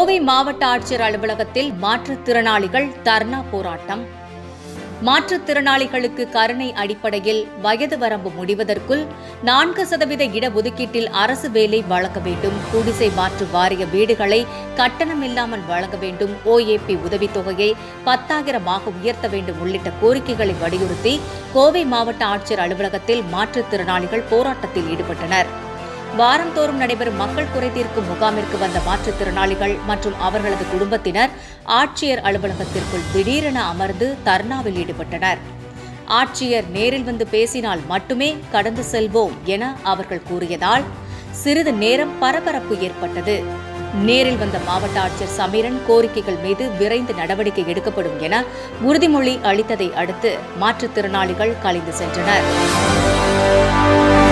கோவை மாவட்ட ஆட்சியர் அலுவலகத்தில் மாற்றுத்திறனாளிகள் தர்ணா போராட்டம். மாற்றுத்திறனாளிகளுக்கு கருணை அடிப்படையில் வயது வரம்பு முடிவதற்குள் 4% இடஒதுக்கீட்டில் அரசு வேலை வழங்க வேண்டும். குடிசை மாற்று வாரிய வீடுகளை கட்டணமில்லாமல் வழங்க வேண்டும். OAP உதவித்தொகையை 10,000 உயர்த்த வேண்டும் உள்ளிட்ட கோரிக்கைகளை வலியுறுத்தி கோவை மாவட்ட ஆட்சியர் அலுவலகத்தில் மாற்றுத்திறனாளிகள் போராட்டத்தில் ஈடுபட்டனர். வாரந்தோறும் நடைபெறும் மக்கள் குறை தீர்க்கும் முகாமிற்கு வந்த மாற்றுத்திறனாளிகள் மற்றும் அவர்களது குடும்பத்தினர் ஆட்சியர் அலுவலகத்திற்குள் திடீரென அமர்ந்து தர்ணாவில் ஈடுபட்டனர். ஆட்சியர் நேரில் வந்து பேசினால் மட்டுமே கடந்து செல்வோம் என அவர்கள் கூறியதால் சிறிது நேரம் பரபரப்பு ஏற்பட்டது. நேரில் வந்த மாவட்ட ஆட்சியர் சமீரன் கோரிக்கைகள் மீது விரைந்து நடவடிக்கை எடுக்கப்படும் என உறுதிமொழி அளித்ததை அடுத்து மாற்றுத்திறனாளிகள் கலைந்து சென்றனர்.